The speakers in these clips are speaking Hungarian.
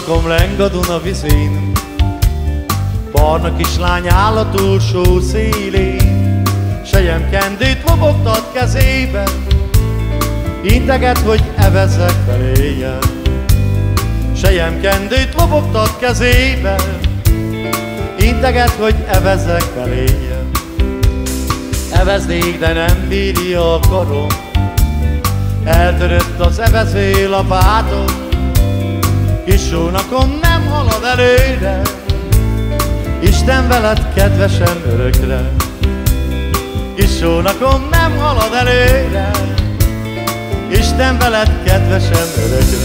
Kisónakom leng a Duna vizén, barna kislány áll a túlsó szélén. Selyemkendőt lobogtat kezében, integet, hogy evezzek feléje. Selyemkendőt lobogtat kezében, integet, hogy evezzek feléje. Eveznék, de nem bírja a karom, eltörött az evező lapátom. Kisónakom nem halad előre, Isten veled kedvesen örökre. Kisónakom nem halad előre, Isten veled kedvesen örökre.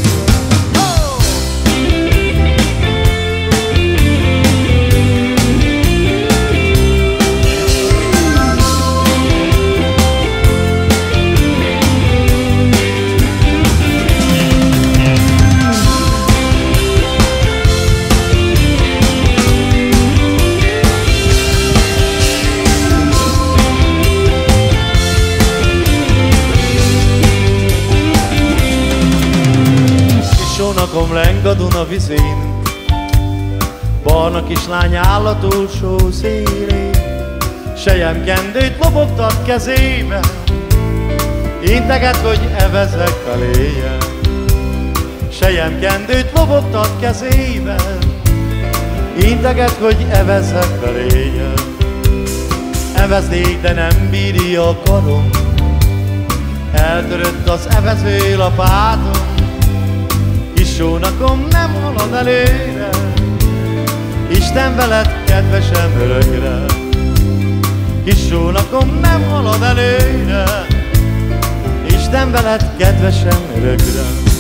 Kisónakom leng a Duna vizén, barna kislány áll a túlsó szélén. Selyemkendőt lobogtat kezében, integet, hogy evezzek feléje. Selyemkendőt lobogtat kezében, integet, hogy evezzek feléje. Eveznék, de nem bírja a karom, eltörött az evező lapátom. Kisónakom nem halad előre, Isten veled kedvesen örökre. Kisónakom nem halad előre, Isten veled kedvesen örökre.